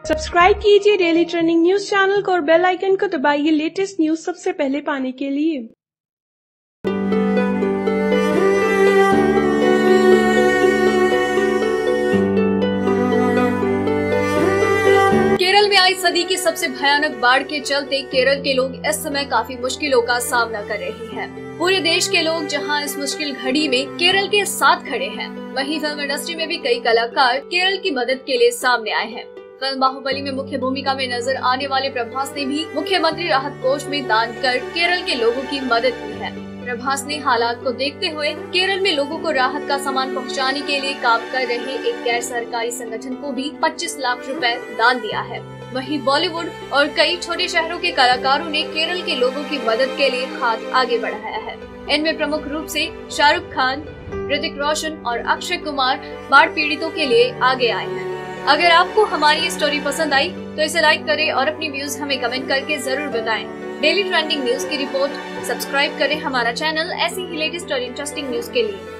Subscribe कीजिए daily trending news channel को और बेल आइकन को दबाइए लेटेस्ट न्यूज सबसे पहले पाने के लिए। केरल में आई सदी की सबसे भयानक बाढ़ के चलते केरल के लोग इस समय काफी मुश्किलों का सामना कर रहे हैं। पूरे देश के लोग जहां इस मुश्किल घड़ी में केरल के साथ खड़े हैं, वहीं फिल्म इंडस्ट्री में भी कई कलाकार केरल की मदद के लिए सामने आए हैं। फिल्म बाहुबली में मुख्य भूमिका में नजर आने वाले प्रभास ने भी मुख्यमंत्री राहत कोष में दान कर केरल के लोगों की मदद की है। प्रभास ने हालात को देखते हुए केरल में लोगों को राहत का सामान पहुंचाने के लिए काम कर रहे एक गैर सरकारी संगठन को भी 25 लाख रुपए दान दिया है। वहीं बॉलीवुड और कई छोटे शहरों के कलाकारों ने केरल के लोगों की मदद के लिए हाथ आगे बढ़ाया है। इनमें प्रमुख रूप से शाहरुख खान, ऋतिक रोशन और अक्षय कुमार बाढ़ पीड़ितों के लिए आगे आए हैं। अगर आपको हमारी ये स्टोरी पसंद आई तो इसे लाइक करें और अपनी व्यूज हमें कमेंट करके जरूर बताएं। डेली ट्रेंडिंग न्यूज की रिपोर्ट सब्सक्राइब करें हमारा चैनल ऐसी ही लेटेस्ट और इंटरेस्टिंग न्यूज के लिए।